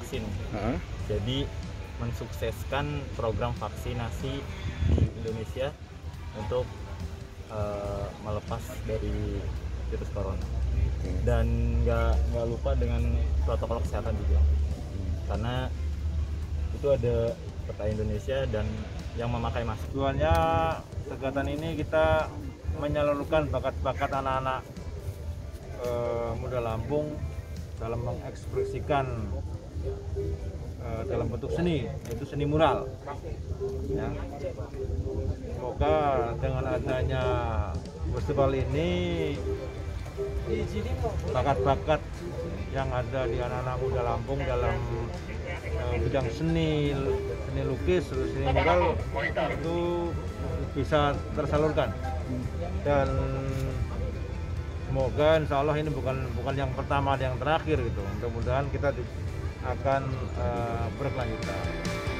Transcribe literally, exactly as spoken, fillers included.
vaksin. Uh-huh. Jadi mensukseskan program vaksinasi di Indonesia untuk uh, melepas dari virus corona. Dan nggak nggak lupa dengan protokol kesehatan juga, karena itu ada peta Indonesia dan yang memakai masker. Tujuannya kegiatan ini kita menyalurkan bakat-bakat anak-anak eh, muda Lampung dalam mengekspresikan eh, dalam bentuk seni, yaitu seni mural. Ya. Semoga dengan adanya festival ini bakat-bakat yang ada di anak-anak muda Lampung dalam uh, bidang seni, seni lukis, seni mural itu bisa tersalurkan. Dan semoga insya Allah ini bukan bukan yang pertama dan yang terakhir gitu. Mudah-mudahan kita akan uh, berkelanjutan.